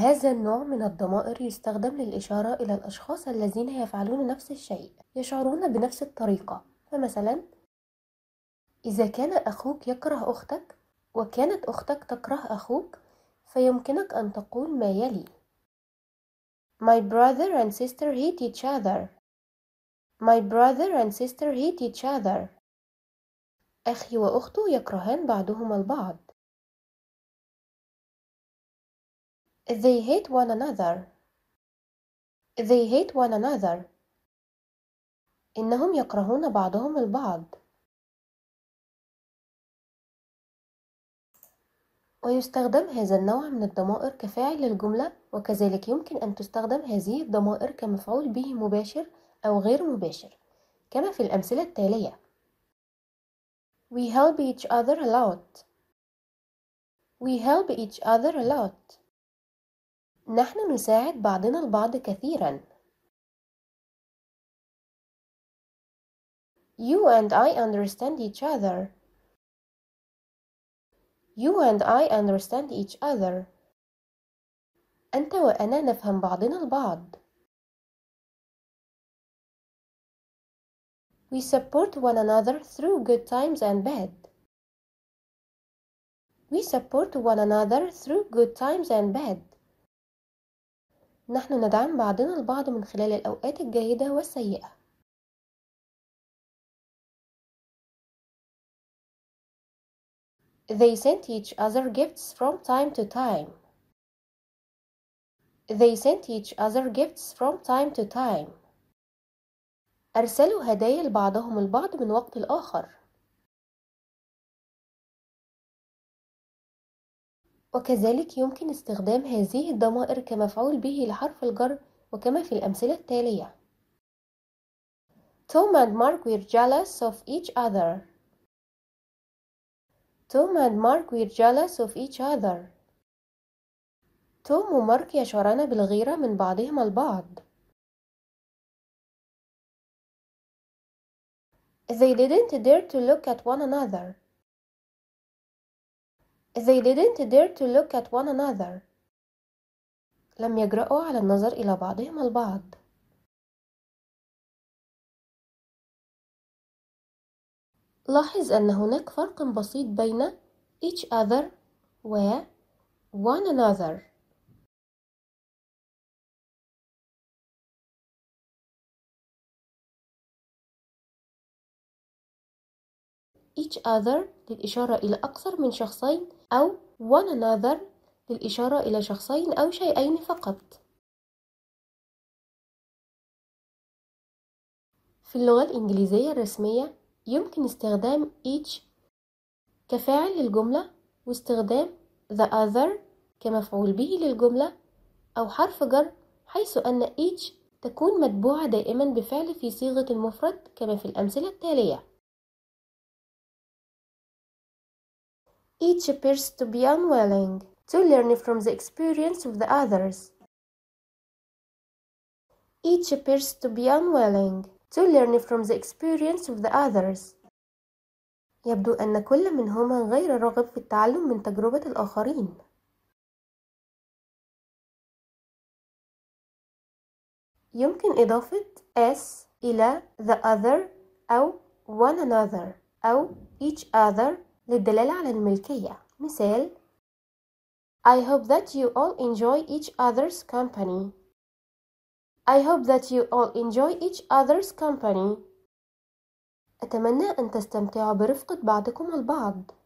هذا النوع من الضمائر يستخدم للإشارة إلى الأشخاص الذين يفعلون نفس الشيء، يشعرون بنفس الطريقة. فمثلا، إذا كان أخوك يكره أختك وكانت أختك تكره أخوك، فيمكنك أن تقول ما يلي: My brother and sister hate each other. My brother and sister hate each other. أخي وأخته يكرهان بعضهما البعض. They hate one another. They hate one another. إنهم يكرهون بعضهم البعض. ويستخدم هذا النوع من الضمائر كفاعل للجملة، وكذلك يمكن أن تستخدم هذه الضمائر كمفعول به مباشر أو غير مباشر، كما في الأمثلة التالية: We help each other a lot. We help each other a lot. نحن نساعد بعضنا البعض كثيرا. You and I understand each other. You and I understand each other. أنت وأنا نفهم بعضنا البعض. We support one another through good times and bad. We support one another through good times and bad. نحن ندعم بعضنا البعض من خلال الأوقات الجيدة والسيئة. They sent each other gifts from time to time. They sent each other gifts from time to time. أرسلوا هدايا لبعضهم البعض من وقت لآخر. وكذلك يمكن استخدام هذه الضمائر كمفعول به لحرف الجر، وكما في الأمثلة التالية: Tom and Mark were jealous of each other. Tom and Mark were jealous of each other. توم ومارك يشعران بالغيرة من بعضهما البعض. They didn't dare to look at one another. They didn't dare to look at one another. لم يجرؤوا على النظر إلى بعضهما البعض. لاحظ أن هناك فرق بسيط بين each other و one another. each other للإشارة إلى أكثر من شخصين، أو one another للإشارة إلى شخصين أو شيئين فقط. في اللغة الإنجليزية الرسمية يمكن استخدام each كفاعل للجملة، واستخدام the other كمفعول به للجملة، أو حرف جر، حيث أن each تكون متبوعة دائما بفعل في صيغة المفرد، كما في الأمثلة التالية: Each appears to be unwilling to learn from the experience of the others. Each appears to be unwilling to learn from the experience of the others. يبدو أن كل منهما غير راغب في التعلم من تجربة الآخرين. يمكن إضافة s إلى the other أو one another أو each other للدلالة على الملكية. مثال: I hope that you all enjoy each other's company. I hope that you all enjoy each other's company. أتمنى أن تستمتعوا برفقة بعضكم البعض.